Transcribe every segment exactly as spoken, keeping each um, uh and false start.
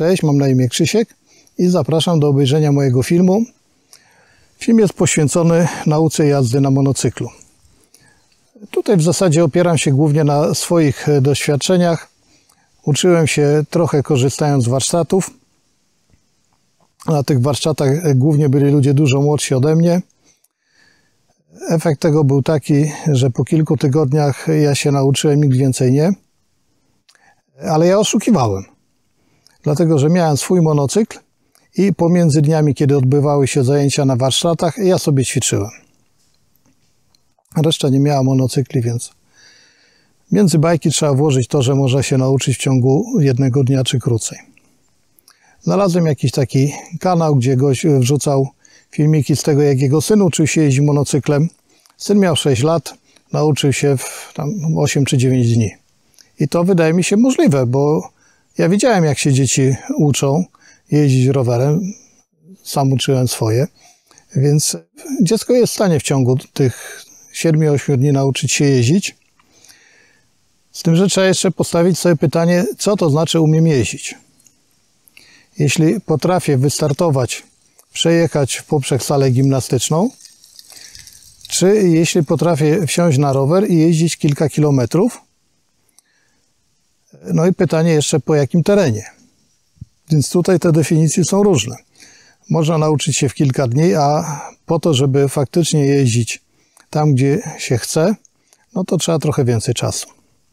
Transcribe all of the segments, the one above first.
Cześć, mam na imię Krzysiek i zapraszam do obejrzenia mojego filmu. Film jest poświęcony nauce jazdy na monocyklu. Tutaj w zasadzie opieram się głównie na swoich doświadczeniach. Uczyłem się trochę korzystając z warsztatów. Na tych warsztatach głównie byli ludzie dużo młodsi ode mnie. Efekt tego był taki, że po kilku tygodniach ja się nauczyłem, nikt więcej nie. Ale ja oszukiwałem. Dlatego, że miałem swój monocykl i pomiędzy dniami, kiedy odbywały się zajęcia na warsztatach, ja sobie ćwiczyłem. Reszta nie miała monocykli, więc między bajki trzeba włożyć to, że można się nauczyć w ciągu jednego dnia czy krócej. Znalazłem jakiś taki kanał, gdzie gość wrzucał filmiki z tego, jak jego syn uczył się jeździć monocyklem. Syn miał sześć lat, nauczył się w tam osiem czy dziewięć dni. I to wydaje mi się możliwe, bo ja widziałem, jak się dzieci uczą jeździć rowerem. Sam uczyłem swoje. Więc dziecko jest w stanie w ciągu tych siedmiu ośmiu dni nauczyć się jeździć. Z tym, że trzeba jeszcze postawić sobie pytanie, co to znaczy umiem jeździć. Jeśli potrafię wystartować, przejechać w poprzek salę gimnastyczną, czy jeśli potrafię wsiąść na rower i jeździć kilka kilometrów. No i pytanie jeszcze, po jakim terenie. Więc tutaj te definicje są różne. Można nauczyć się w kilka dni, a po to, żeby faktycznie jeździć tam, gdzie się chce, no to trzeba trochę więcej czasu.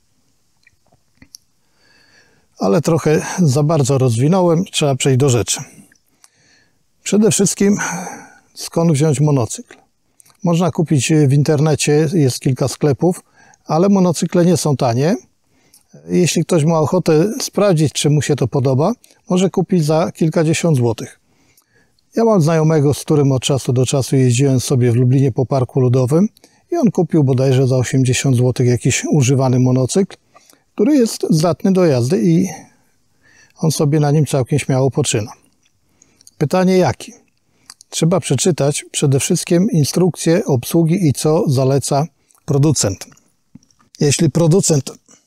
Ale trochę za bardzo rozwinąłem, trzeba przejść do rzeczy. Przede wszystkim, skąd wziąć monocykl? Można kupić w internecie, jest kilka sklepów, ale monocykle nie są tanie. Jeśli ktoś ma ochotę sprawdzić, czy mu się to podoba, może kupić za kilkadziesiąt złotych. Ja mam znajomego, z którym od czasu do czasu jeździłem sobie w Lublinie po parku ludowym i on kupił bodajże za osiemdziesiąt złotych jakiś używany monocykl, który jest zdatny do jazdy i on sobie na nim całkiem śmiało poczyna. Pytanie jaki? Trzeba przeczytać przede wszystkim instrukcję obsługi i co zaleca producent. Jeśli producent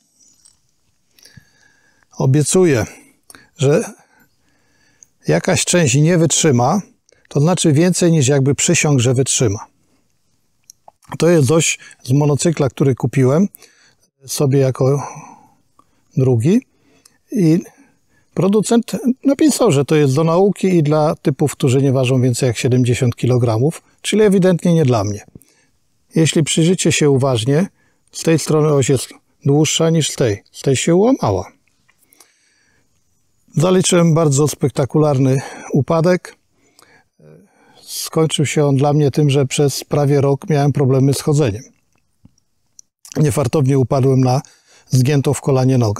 obiecuje, że jakaś część nie wytrzyma, to znaczy więcej niż jakby przysiągł, że wytrzyma. To jest coś z monocykla, który kupiłem sobie jako drugi i producent napisał, że to jest do nauki i dla typów, którzy nie ważą więcej jak siedemdziesiąt kilogramów, czyli ewidentnie nie dla mnie. Jeśli przyjrzycie się uważnie, z tej strony oś jest dłuższa niż z tej. Z tej się ułamała. Zaliczyłem bardzo spektakularny upadek. Skończył się on dla mnie tym, że przez prawie rok miałem problemy z chodzeniem. Niefartownie upadłem na zgiętą w kolanie nogę.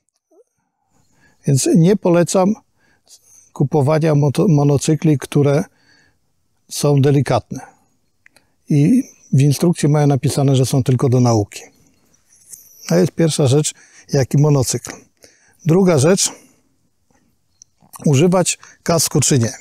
Więc nie polecam kupowania monocykli, które są delikatne. I w instrukcji mają napisane, że są tylko do nauki. To jest pierwsza rzecz, jaki monocykl. Druga rzecz, używać kasku czy nie.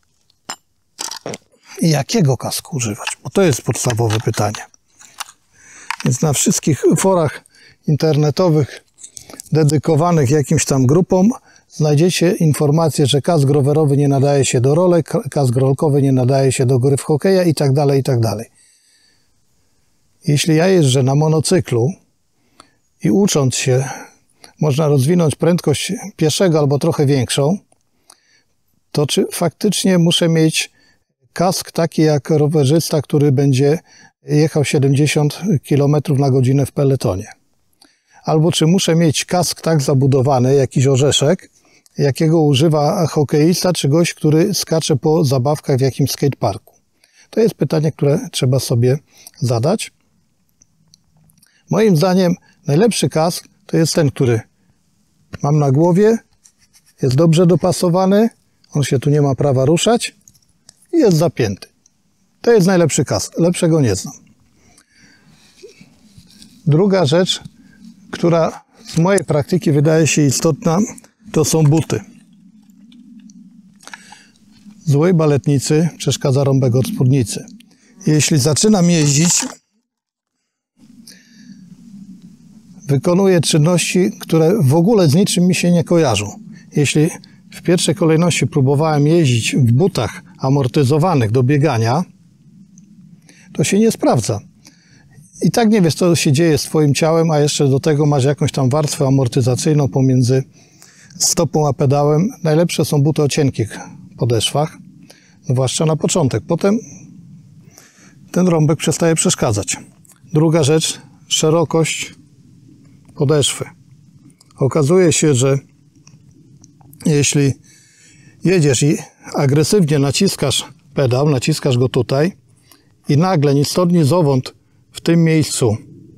I jakiego kasku używać? Bo to jest podstawowe pytanie. Więc na wszystkich forach internetowych dedykowanych jakimś tam grupom znajdziecie informację, że kask rowerowy nie nadaje się do rolek, kask rolkowy nie nadaje się do gry w hokeja i tak dalej, i tak dalej. Jeśli ja jeżdżę na monocyklu i ucząc się można rozwinąć prędkość pieszego albo trochę większą, to czy faktycznie muszę mieć kask taki jak rowerzysta, który będzie jechał siedemdziesiąt kilometrów na godzinę w peletonie? Albo czy muszę mieć kask tak zabudowany, jakiś orzeszek, jakiego używa hokeista, czy gość, który skacze po zabawkach w jakimś skateparku? To jest pytanie, które trzeba sobie zadać. Moim zdaniem najlepszy kask to jest ten, który mam na głowie, jest dobrze dopasowany, on się tu nie ma prawa ruszać i jest zapięty. To jest najlepszy kask, lepszego nie znam. Druga rzecz, która z mojej praktyki wydaje się istotna, to są buty. Złej baletnicy przeszkadza rąbek od spódnicy. Jeśli zaczynam jeździć, wykonuję czynności, które w ogóle z niczym mi się nie kojarzą. Jeśli w pierwszej kolejności próbowałem jeździć w butach amortyzowanych do biegania, to się nie sprawdza. I tak nie wiesz, co się dzieje z twoim ciałem, a jeszcze do tego masz jakąś tam warstwę amortyzacyjną pomiędzy stopą a pedałem. Najlepsze są buty o cienkich podeszwach, zwłaszcza na początek. Potem ten rąbek przestaje przeszkadzać. Druga rzecz, szerokość podeszwy. Okazuje się, że jeśli jedziesz i agresywnie naciskasz pedał, naciskasz go tutaj i nagle ni stąd, ni zowąd w tym miejscu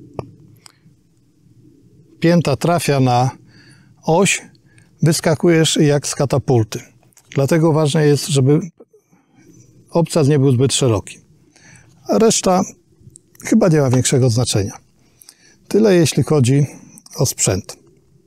pięta trafia na oś, wyskakujesz jak z katapulty. Dlatego ważne jest, żeby obcas nie był zbyt szeroki. A reszta chyba nie ma większego znaczenia. Tyle jeśli chodzi o sprzęt.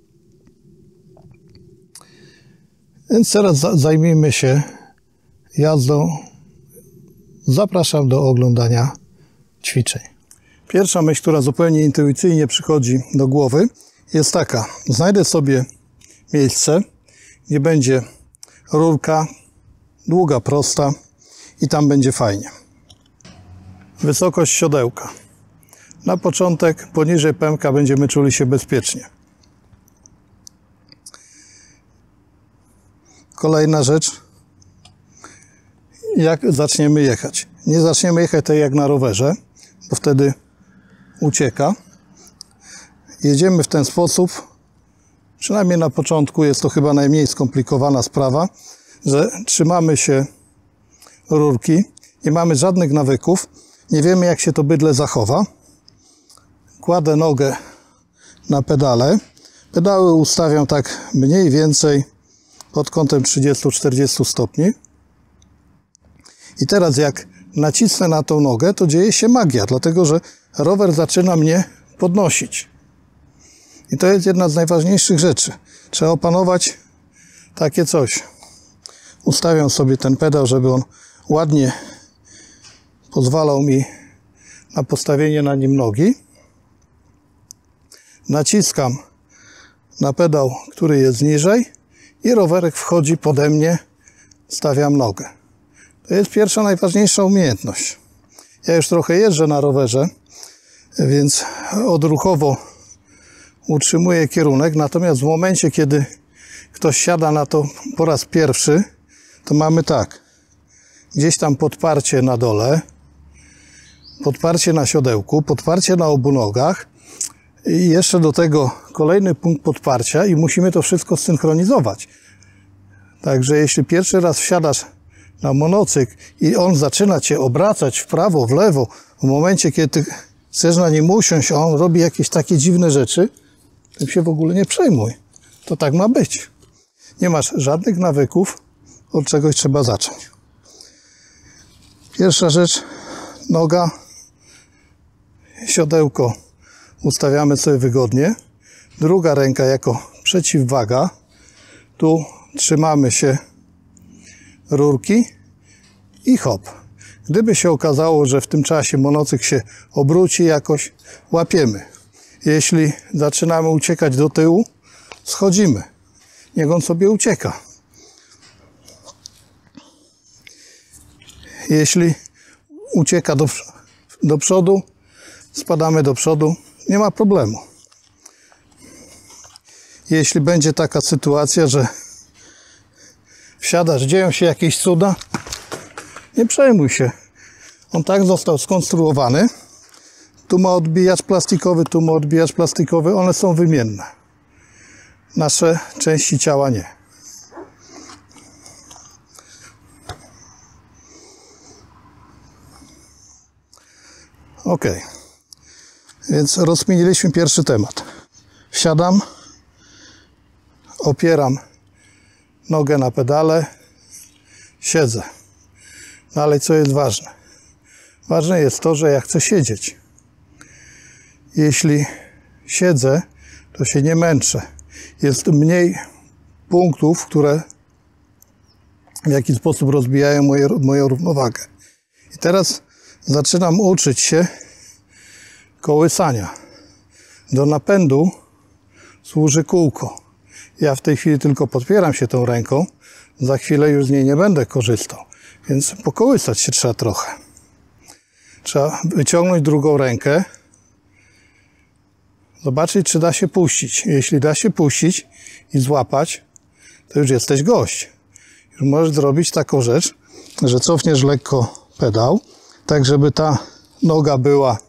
Więc teraz zajmijmy się jazdą. Zapraszam do oglądania ćwiczeń. Pierwsza myśl, która zupełnie intuicyjnie przychodzi do głowy, jest taka. Znajdę sobie miejsce, gdzie będzie rurka, długa, prosta i tam będzie fajnie. Wysokość siodełka. Na początek poniżej pępka będziemy czuli się bezpiecznie. Kolejna rzecz, jak zaczniemy jechać. Nie zaczniemy jechać tak jak na rowerze, bo wtedy ucieka. Jedziemy w ten sposób, przynajmniej na początku jest to chyba najmniej skomplikowana sprawa, że trzymamy się rurki, nie mamy żadnych nawyków, nie wiemy jak się to bydle zachowa. Kładę nogę na pedale. Pedały ustawiam tak mniej więcej pod kątem trzydzieści do czterdziestu stopni. I teraz jak nacisnę na tą nogę, to dzieje się magia, dlatego że rower zaczyna mnie podnosić. I to jest jedna z najważniejszych rzeczy. Trzeba opanować takie coś. Ustawiam sobie ten pedał, żeby on ładnie pozwalał mi na postawienie na nim nogi. Naciskam na pedał, który jest niżej i rowerek wchodzi pode mnie, stawiam nogę. To jest pierwsza, najważniejsza umiejętność. Ja już trochę jeżdżę na rowerze, więc odruchowo utrzymuję kierunek, natomiast w momencie, kiedy ktoś siada na to po raz pierwszy, to mamy tak, gdzieś tam podparcie na dole, podparcie na siodełku, podparcie na obu nogach i jeszcze do tego kolejny punkt podparcia i musimy to wszystko zsynchronizować. Także jeśli pierwszy raz wsiadasz na monocykl i on zaczyna cię obracać w prawo, w lewo, w momencie, kiedy ty chcesz na nim usiąść, a on robi jakieś takie dziwne rzeczy, tym się w ogóle nie przejmuj. To tak ma być. Nie masz żadnych nawyków, od czegoś trzeba zacząć. Pierwsza rzecz, noga, siodełko ustawiamy sobie wygodnie. Druga ręka jako przeciwwaga. Tu trzymamy się rurki i hop. Gdyby się okazało, że w tym czasie monocykl się obróci jakoś, łapiemy. Jeśli zaczynamy uciekać do tyłu, schodzimy. Niech on sobie ucieka. Jeśli ucieka do, do przodu, spadamy do przodu, nie ma problemu. Jeśli będzie taka sytuacja, że wsiadasz, dzieją się jakieś cuda, nie przejmuj się. On tak został skonstruowany. Tu ma odbijacz plastikowy, tu ma odbijacz plastikowy, one są wymienne. Nasze części ciała nie. Ok. Więc rozkminiliśmy pierwszy temat. Wsiadam, opieram nogę na pedale, siedzę. Dalej, co jest ważne? Ważne jest to, że ja chcę siedzieć. Jeśli siedzę, to się nie męczę. Jest mniej punktów, które w jakiś sposób rozbijają moje, moją równowagę. I teraz zaczynam uczyć się kołysania. Do napędu służy kółko. Ja w tej chwili tylko podpieram się tą ręką, Za chwilę już z niej nie będę korzystał, więc pokołysać się trzeba trochę. Trzeba wyciągnąć drugą rękę, zobaczyć, czy da się puścić. Jeśli da się puścić i złapać, to już jesteś gość. Już możesz zrobić taką rzecz, że cofniesz lekko pedał, tak żeby ta noga była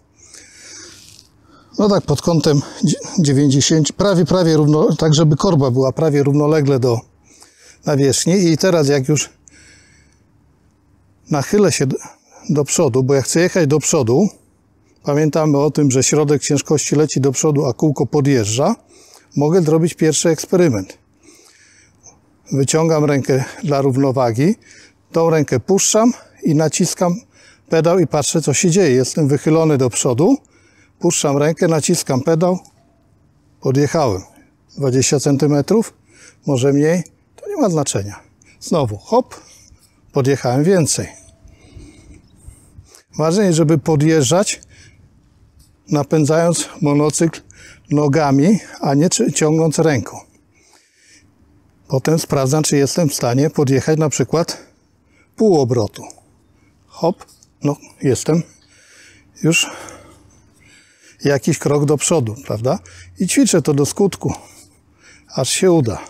no tak pod kątem dziewięćdziesiąt, prawie, prawie równo, tak żeby korba była prawie równolegle do nawierzchni. I teraz jak już nachylę się do przodu, bo ja chcę jechać do przodu, pamiętamy o tym, że środek ciężkości leci do przodu, a kółko podjeżdża, mogę zrobić pierwszy eksperyment. Wyciągam rękę dla równowagi, tą rękę puszczam i naciskam pedał i patrzę, co się dzieje. Jestem wychylony do przodu, puszczam rękę, naciskam pedał, podjechałem. dwadzieścia centymetrów, może mniej, to nie ma znaczenia. Znowu hop, podjechałem więcej. Ważne jest, żeby podjeżdżać, napędzając monocykl nogami, a nie ciągnąc ręką. Potem sprawdzam, czy jestem w stanie podjechać na przykład pół obrotu. Hop, no jestem już jakiś krok do przodu, prawda? I ćwiczę to do skutku, aż się uda.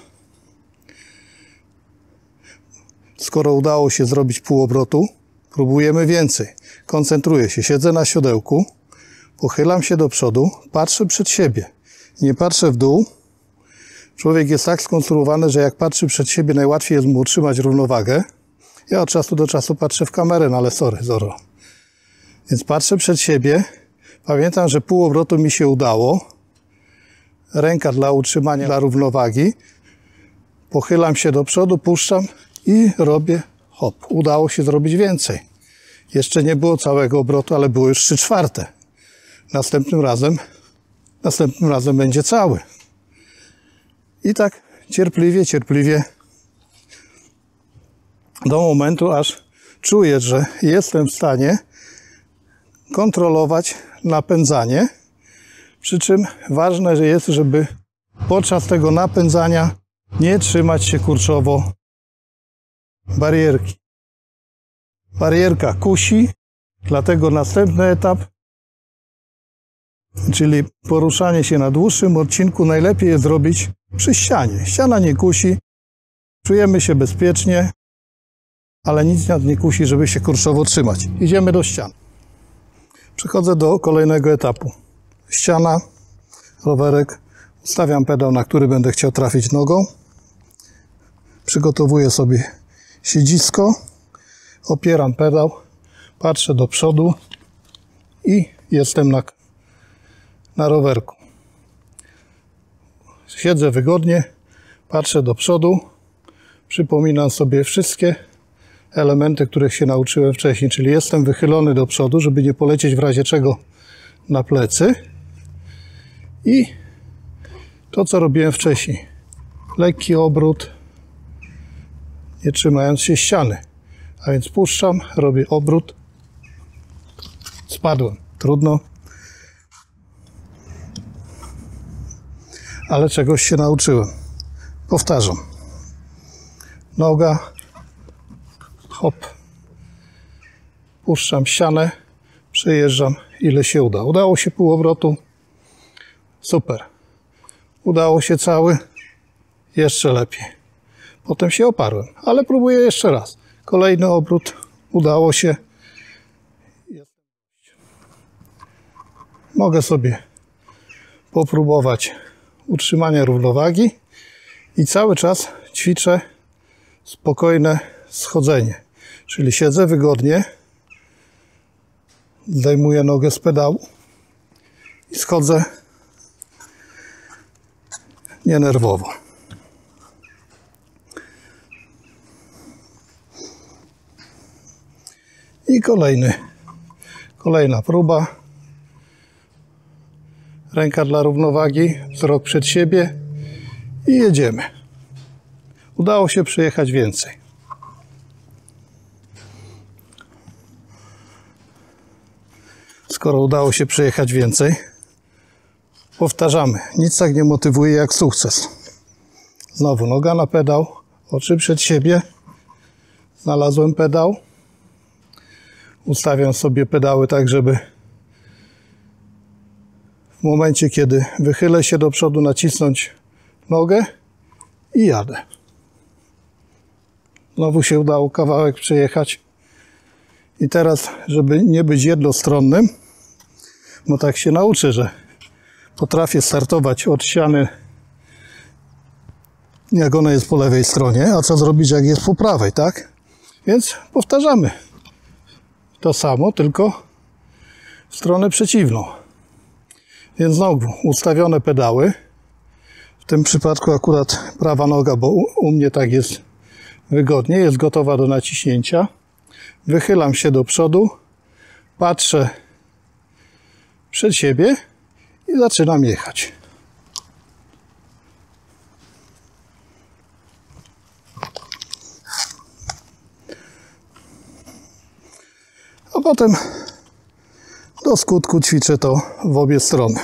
Skoro udało się zrobić pół obrotu, próbujemy więcej. Koncentruję się, siedzę na siodełku, pochylam się do przodu, patrzę przed siebie. Nie patrzę w dół. Człowiek jest tak skonstruowany, że jak patrzy przed siebie, najłatwiej jest mu utrzymać równowagę. Ja od czasu do czasu patrzę w kamerę, no ale sorry, zoro. Więc patrzę przed siebie. Pamiętam, że pół obrotu mi się udało. Ręka dla utrzymania, dla równowagi. Pochylam się do przodu, puszczam i robię hop. Udało się zrobić więcej. Jeszcze nie było całego obrotu, ale było już trzy czwarte. Następnym razem, następnym razem będzie cały. I tak cierpliwie, cierpliwie do momentu, aż czuję, że jestem w stanie kontrolować napędzanie. Przy czym ważne jest, żeby podczas tego napędzania nie trzymać się kurczowo barierki. Barierka kusi, dlatego następny etap, czyli poruszanie się na dłuższym odcinku, najlepiej jest zrobić przy ścianie. Ściana nie kusi, czujemy się bezpiecznie, ale nic nas nie kusi, żeby się kurczowo trzymać. Idziemy do ścian. Przechodzę do kolejnego etapu. Ściana, rowerek, ustawiam pedał, na który będę chciał trafić nogą. Przygotowuję sobie siedzisko, opieram pedał, patrzę do przodu i jestem na, na rowerku. Siedzę wygodnie, patrzę do przodu, przypominam sobie wszystkie elementy, których się nauczyłem wcześniej, czyli jestem wychylony do przodu, żeby nie polecieć w razie czego na plecy. I to, co robiłem wcześniej. Lekki obrót, nie trzymając się ściany. A więc puszczam, robię obrót. Spadłem. Trudno. Ale czegoś się nauczyłem. Powtarzam. Noga. Hop. Puszczam ścianę. Przejeżdżam ile się uda. Udało się pół obrotu. Super. Udało się cały. Jeszcze lepiej. Potem się oparłem. Ale próbuję jeszcze raz. Kolejny obrót. Udało się. Mogę sobie popróbować utrzymania równowagi i cały czas ćwiczę spokojne schodzenie. Czyli siedzę wygodnie, zdejmuję nogę z pedału i schodzę nienerwowo. I kolejny, kolejna próba. Ręka dla równowagi, wzrok przed siebie i jedziemy. Udało się przejechać więcej. Skoro udało się przejechać więcej, powtarzamy. Nic tak nie motywuje jak sukces. Znowu noga na pedał, Oczy przed siebie. Znalazłem pedał. Ustawiam sobie pedały tak, żeby w momencie, kiedy wychylę się do przodu, nacisnąć nogę i jadę. Znowu się udało kawałek przejechać. I teraz, żeby nie być jednostronnym, bo tak się nauczę, że potrafię startować od ściany, jak ona jest po lewej stronie, a co zrobić, jak jest po prawej, tak? Więc powtarzamy to samo, tylko w stronę przeciwną. Więc znowu ustawione pedały. W tym przypadku akurat prawa noga, bo u, u mnie tak jest wygodnie, jest gotowa do naciśnięcia. Wychylam się do przodu, patrzę przed siebie i zaczynam jechać. A potem do skutku ćwiczę to w obie strony.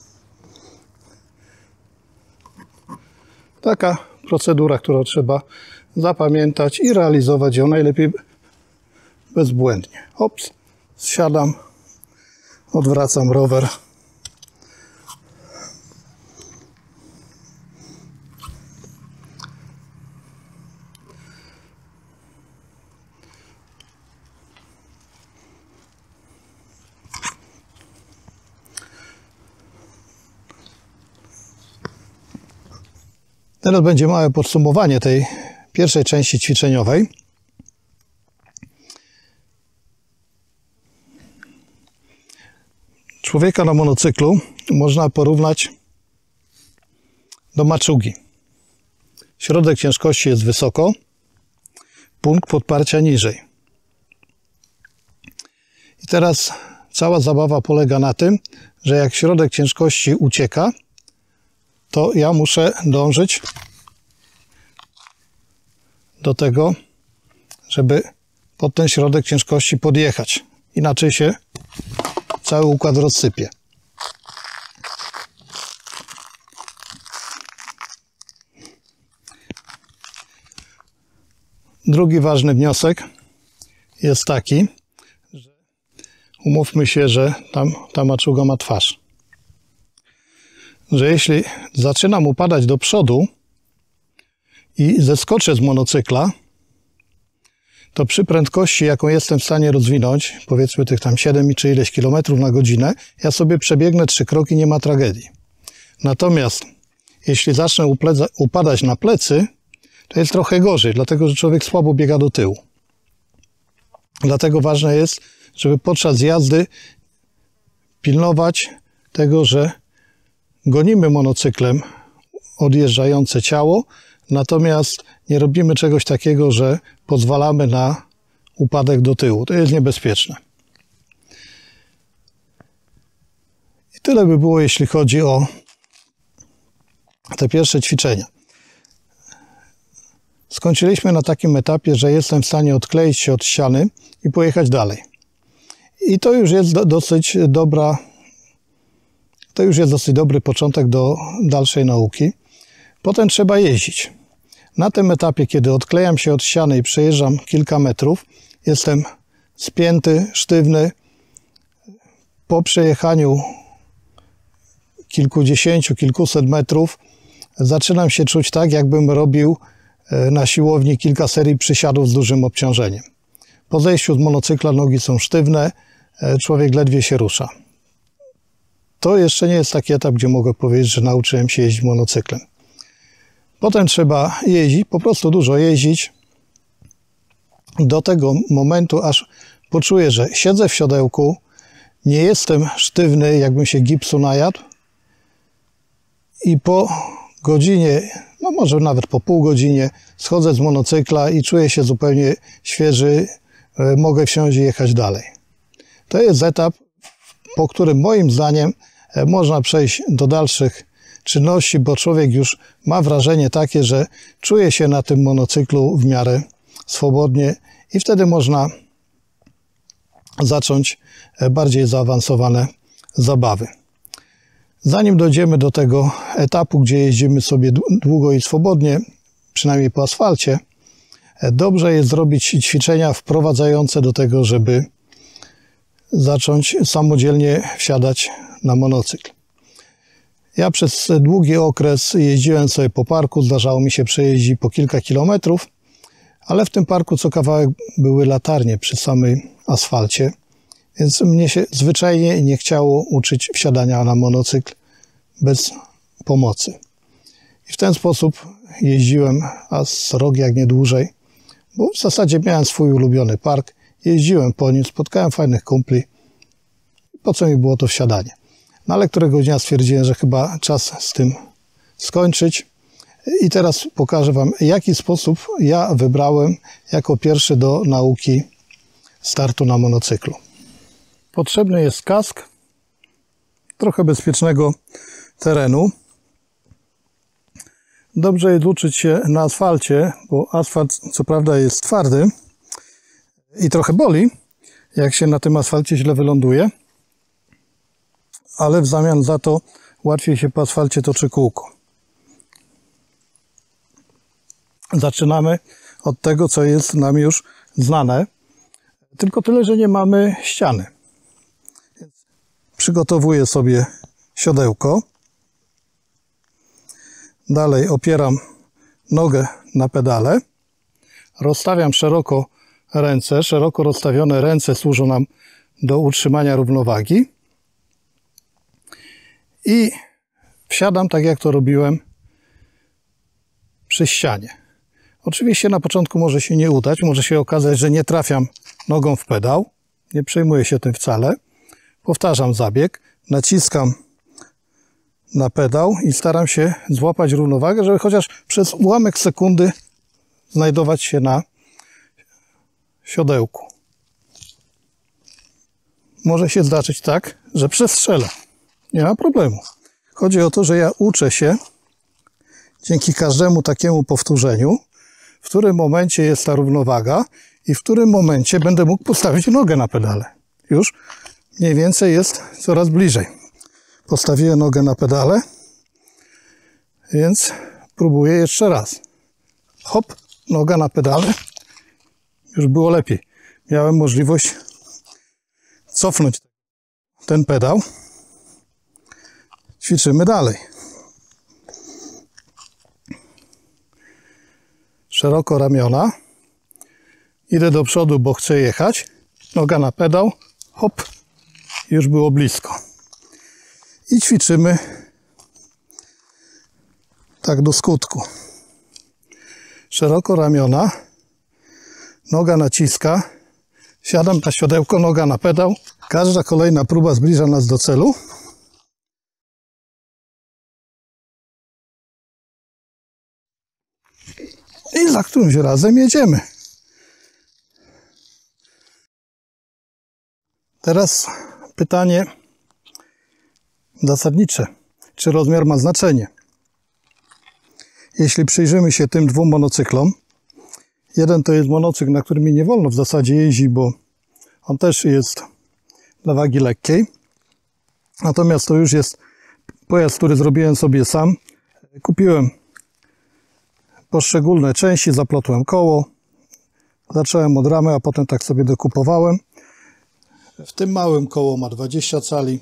Taka procedura, którą trzeba zapamiętać i realizować ją najlepiej bezbłędnie. Hops, zsiadam, odwracam rower. Teraz będzie małe podsumowanie tej pierwszej części ćwiczeniowej. Człowieka na monocyklu można porównać do maczugi. Środek ciężkości jest wysoko, punkt podparcia niżej. I teraz cała zabawa polega na tym, że jak środek ciężkości ucieka, to ja muszę dążyć do tego, żeby pod ten środek ciężkości podjechać. Inaczej się cały układ rozsypie. Drugi ważny wniosek jest taki, że umówmy się, że tam ta maczuga ma twarz. Że jeśli zaczynam upadać do przodu i zeskoczę z monocykla, to przy prędkości, jaką jestem w stanie rozwinąć, powiedzmy tych tam siedem czy ileś kilometrów na godzinę, ja sobie przebiegnę trzy kroki, nie ma tragedii. Natomiast jeśli zacznę upadać na plecy, to jest trochę gorzej, dlatego że człowiek słabo biega do tyłu. Dlatego ważne jest, żeby podczas jazdy pilnować tego, że gonimy monocyklem odjeżdżające ciało, natomiast nie robimy czegoś takiego, że pozwalamy na upadek do tyłu. To jest niebezpieczne. I tyle by było, jeśli chodzi o te pierwsze ćwiczenia. Skończyliśmy na takim etapie, że jestem w stanie odkleić się od ściany i pojechać dalej. I to już jest do, dosyć dobra, to już jest dosyć dobry początek do dalszej nauki. Potem trzeba jeździć. Na tym etapie, kiedy odklejam się od ściany i przejeżdżam kilka metrów, jestem spięty, sztywny. Po przejechaniu kilkudziesięciu, kilkuset metrów zaczynam się czuć tak, jakbym robił na siłowni kilka serii przysiadów z dużym obciążeniem. Po zejściu z monocykla nogi są sztywne, człowiek ledwie się rusza. To jeszcze nie jest taki etap, gdzie mogę powiedzieć, że nauczyłem się jeździć monocyklem. Potem trzeba jeździć, po prostu dużo jeździć do tego momentu, aż poczuję, że siedzę w siodełku, nie jestem sztywny, jakbym się gipsu najadł i po godzinie, no może nawet po pół godzinie schodzę z monocykla i czuję się zupełnie świeży, mogę wsiąść i jechać dalej. To jest etap, po którym moim zdaniem można przejść do dalszych czynności, bo człowiek już ma wrażenie takie, że czuje się na tym monocyklu w miarę swobodnie i wtedy można zacząć bardziej zaawansowane zabawy. Zanim dojdziemy do tego etapu, gdzie jeździmy sobie długo i swobodnie, przynajmniej po asfalcie, dobrze jest zrobić ćwiczenia wprowadzające do tego, żeby zacząć samodzielnie wsiadać na monocykl. Ja przez długi okres jeździłem sobie po parku, zdarzało mi się przejeździć po kilka kilometrów, ale w tym parku co kawałek były latarnie przy samej asfalcie, więc mnie się zwyczajnie nie chciało uczyć wsiadania na monocykl bez pomocy. I w ten sposób jeździłem, a z rok jak nie dłużej, bo w zasadzie miałem swój ulubiony park, jeździłem po nim, spotkałem fajnych kumpli, po co mi było to wsiadanie. No ale któregoś dnia stwierdziłem, że chyba czas z tym skończyć i teraz pokażę Wam, jaki sposób ja wybrałem jako pierwszy do nauki startu na monocyklu. Potrzebny jest kask trochę bezpiecznego terenu. Dobrze jest uczyć się na asfalcie, bo asfalt co prawda jest twardy i trochę boli, jak się na tym asfalcie źle wyląduje, ale w zamian za to łatwiej się po asfalcie toczy kółko. Zaczynamy od tego, co jest nam już znane, tylko tyle, że nie mamy ściany. Więc przygotowuję sobie siodełko. Dalej opieram nogę na pedale. Rozstawiam szeroko ręce. Szeroko rozstawione ręce służą nam do utrzymania równowagi. I wsiadam tak, jak to robiłem przy ścianie. Oczywiście na początku może się nie udać, może się okazać, że nie trafiam nogą w pedał. Nie przejmuję się tym wcale. Powtarzam zabieg, naciskam na pedał i staram się złapać równowagę, żeby chociaż przez ułamek sekundy znajdować się na siodełku. Może się zdarzyć tak, że przestrzelę. Nie ma problemu. Chodzi o to, że ja uczę się dzięki każdemu takiemu powtórzeniu, w którym momencie jest ta równowaga i w którym momencie będę mógł postawić nogę na pedale. Już mniej więcej jest coraz bliżej. Postawiłem nogę na pedale, więc próbuję jeszcze raz. Hop, noga na pedale. Już było lepiej. Miałem możliwość cofnąć ten pedał. Ćwiczymy dalej. Szeroko ramiona. Idę do przodu, bo chcę jechać. Noga na pedał. Hop. Już było blisko. I ćwiczymy tak do skutku. Szeroko ramiona. Noga naciska. Siadam na siodełko, noga na pedał. Każda kolejna próba zbliża nas do celu. I za którymś razem jedziemy. Teraz pytanie zasadnicze. Czy rozmiar ma znaczenie? Jeśli przyjrzymy się tym dwóm monocyklom, jeden to jest monocykl, na którym mi nie wolno w zasadzie jeździć, bo on też jest dla wagi lekkiej. Natomiast to już jest pojazd, który zrobiłem sobie sam. Kupiłem poszczególne części, zaplotłem koło, zacząłem od ramy, a potem tak sobie dokupowałem. W tym małym koło ma dwadzieścia cali,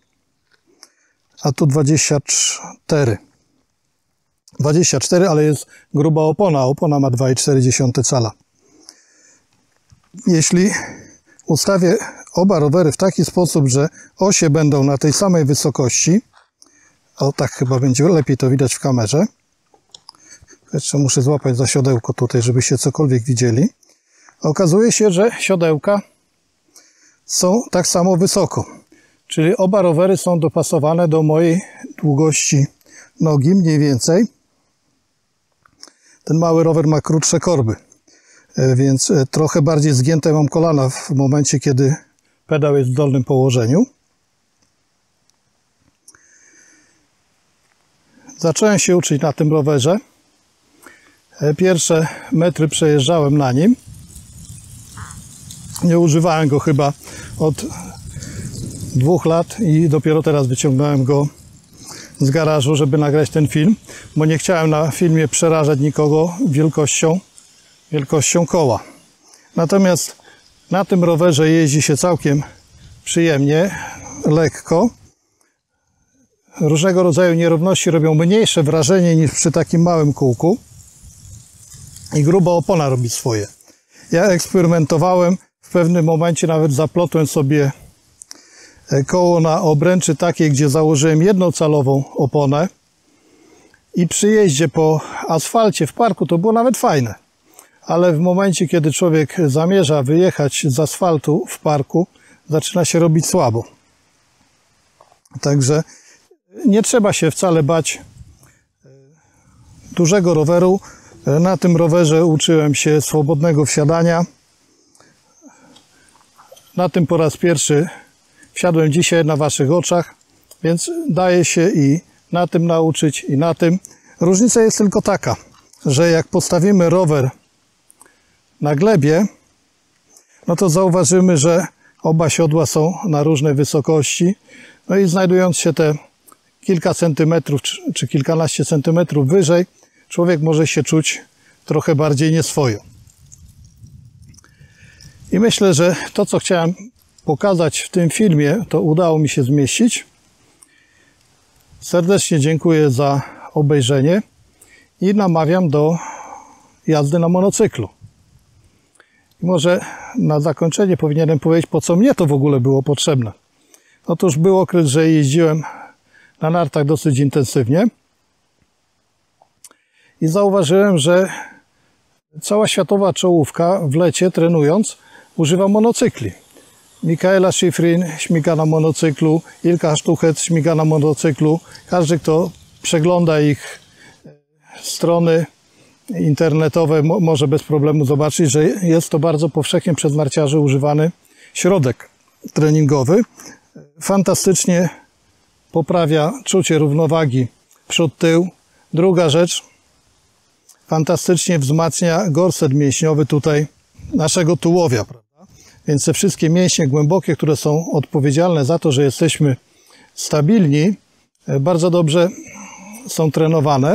a tu dwadzieścia cztery. dwadzieścia cztery, ale jest gruba opona. Opona ma dwa i cztery dziesiąte cala. Jeśli ustawię oba rowery w taki sposób, że osie będą na tej samej wysokości, o tak chyba będzie lepiej to widać w kamerze. Jeszcze muszę złapać za siodełko tutaj, żebyście cokolwiek widzieli. Okazuje się, że siodełka są tak samo wysoko. Czyli oba rowery są dopasowane do mojej długości nogi mniej więcej. Ten mały rower ma krótsze korby, więc trochę bardziej zgięte mam kolana w momencie, kiedy pedał jest w dolnym położeniu. Zacząłem się uczyć na tym rowerze. Pierwsze metry przejeżdżałem na nim. Nie używałem go chyba od dwóch lat i dopiero teraz wyciągnąłem go z garażu, żeby nagrać ten film, bo nie chciałem na filmie przerażać nikogo wielkością, wielkością koła. Natomiast na tym rowerze jeździ się całkiem przyjemnie, lekko. Różnego rodzaju nierówności robią mniejsze wrażenie niż przy takim małym kółku i gruba opona robi swoje. Ja eksperymentowałem, w pewnym momencie nawet zaplotłem sobie koło na obręczy takiej, gdzie założyłem jednocalową oponę i przy jeździe po asfalcie w parku to było nawet fajne. Ale w momencie, kiedy człowiek zamierza wyjechać z asfaltu w parku, zaczyna się robić słabo. Także nie trzeba się wcale bać dużego roweru. Na tym rowerze uczyłem się swobodnego wsiadania. Na tym po raz pierwszy wsiadłem dzisiaj na waszych oczach, więc daje się i na tym nauczyć, i na tym. Różnica jest tylko taka, że jak postawimy rower na glebie, no to zauważymy, że oba siodła są na różnej wysokości. No i znajdując się te kilka centymetrów czy, czy kilkanaście centymetrów wyżej, człowiek może się czuć trochę bardziej nieswojo. I myślę, że to, co chciałem pokazać w tym filmie, to udało mi się zmieścić. Serdecznie dziękuję za obejrzenie i namawiam do jazdy na monocyklu. I może na zakończenie powinienem powiedzieć, po co mnie to w ogóle było potrzebne. Otóż był okres, że jeździłem na nartach dosyć intensywnie i zauważyłem, że cała światowa czołówka w lecie trenując używa monocykli. Michaela Schifrin śmiga na monocyklu, Ilka Sztuchec śmiga na monocyklu. Każdy, kto przegląda ich strony internetowe, może bez problemu zobaczyć, że jest to bardzo powszechnie przez narciarzy używany środek treningowy. Fantastycznie poprawia czucie równowagi przód-tył. Druga rzecz, fantastycznie wzmacnia gorset mięśniowy tutaj naszego tułowia, prawda? Więc te wszystkie mięśnie głębokie, które są odpowiedzialne za to, że jesteśmy stabilni, bardzo dobrze są trenowane.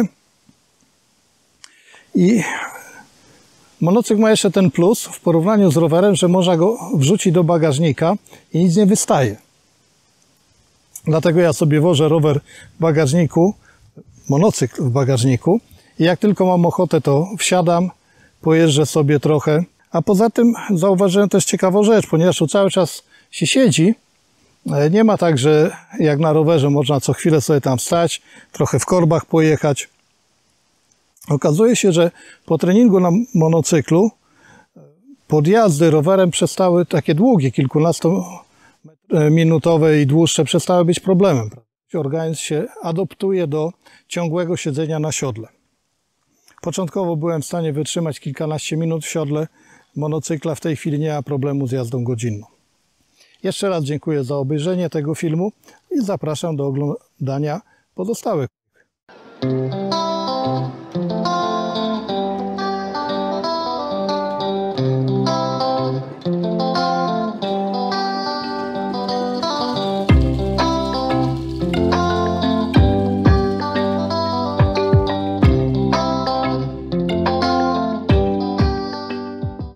I monocykl ma jeszcze ten plus w porównaniu z rowerem, że można go wrzucić do bagażnika i nic nie wystaje. Dlatego ja sobie wożę rower w bagażniku, monocykl w bagażniku i jak tylko mam ochotę, to wsiadam, pojeżdżę sobie trochę. A poza tym zauważyłem też ciekawą rzecz, ponieważ tu cały czas się siedzi, nie ma tak, że jak na rowerze można co chwilę sobie tam wstać, trochę w korbach pojechać. Okazuje się, że po treningu na monocyklu podjazdy rowerem przestały, takie długie, kilkunastominutowe i dłuższe, przestały być problemem. Organizm się adoptuje do ciągłego siedzenia na siodle. Początkowo byłem w stanie wytrzymać kilkanaście minut w siodle monocykla, w tej chwili nie ma problemu z jazdą godzinną. Jeszcze raz dziękuję za obejrzenie tego filmu i zapraszam do oglądania pozostałych.